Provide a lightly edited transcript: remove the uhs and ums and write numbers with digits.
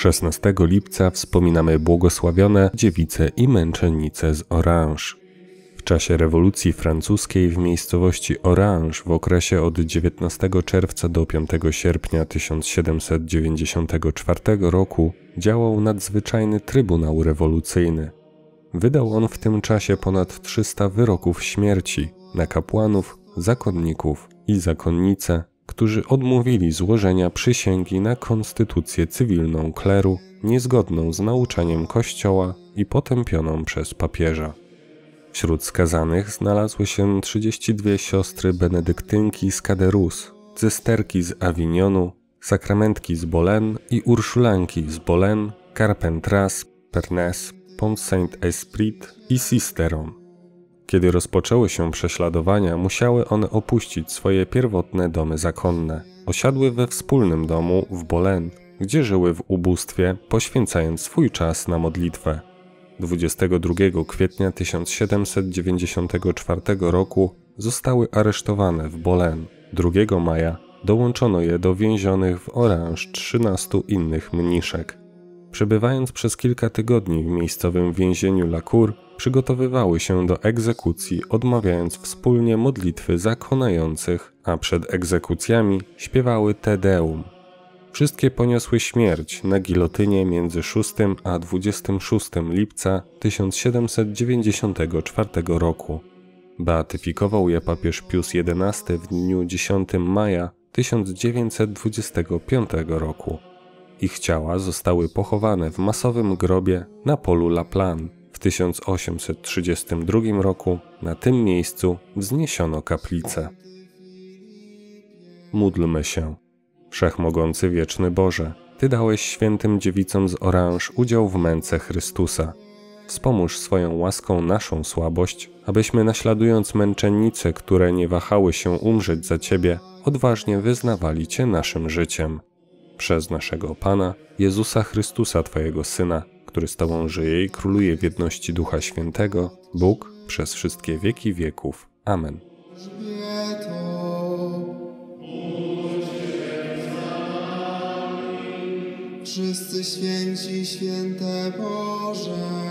16 lipca wspominamy błogosławione dziewice i męczennice z Orange. W czasie rewolucji francuskiej w miejscowości Orange w okresie od 19 czerwca do 5 sierpnia 1794 roku działał nadzwyczajny trybunał rewolucyjny. Wydał on w tym czasie ponad 300 wyroków śmierci na kapłanów, zakonników i zakonnice, którzy odmówili złożenia przysięgi na konstytucję cywilną kleru, niezgodną z nauczaniem Kościoła i potępioną przez papieża. Wśród skazanych znalazły się 32 siostry benedyktynki z Caderus, cysterki z Avignonu, sakramentki z Bolen i urszulanki z Bolen, Carpentras, Pernes, Pont Saint-Esprit i Sisteron. Kiedy rozpoczęły się prześladowania, musiały one opuścić swoje pierwotne domy zakonne. Osiadły we wspólnym domu w Bolen, gdzie żyły w ubóstwie, poświęcając swój czas na modlitwę. 22 kwietnia 1794 roku zostały aresztowane w Bolen. 2 maja dołączono je do więzionych w Orange 13 innych mniszek. Przebywając przez kilka tygodni w miejscowym więzieniu La Cour, przygotowywały się do egzekucji, odmawiając wspólnie modlitwy zakonających, a przed egzekucjami śpiewały Te Deum. Wszystkie poniosły śmierć na gilotynie między 6 a 26 lipca 1794 roku. Beatyfikował je papież Pius XI w dniu 10 maja 1925 roku. Ich ciała zostały pochowane w masowym grobie na polu La Plaine. W 1832 roku na tym miejscu wzniesiono kaplicę. Módlmy się. Wszechmogący wieczny Boże, Ty dałeś świętym dziewicom z Orange udział w męce Chrystusa. Wspomóż swoją łaską naszą słabość, abyśmy naśladując męczennice, które nie wahały się umrzeć za Ciebie, odważnie wyznawali Cię naszym życiem. Przez naszego Pana, Jezusa Chrystusa, Twojego Syna, który z Tobą żyje i króluje w jedności Ducha Świętego, Bóg przez wszystkie wieki wieków. Amen. Wszyscy święci, święte Boże.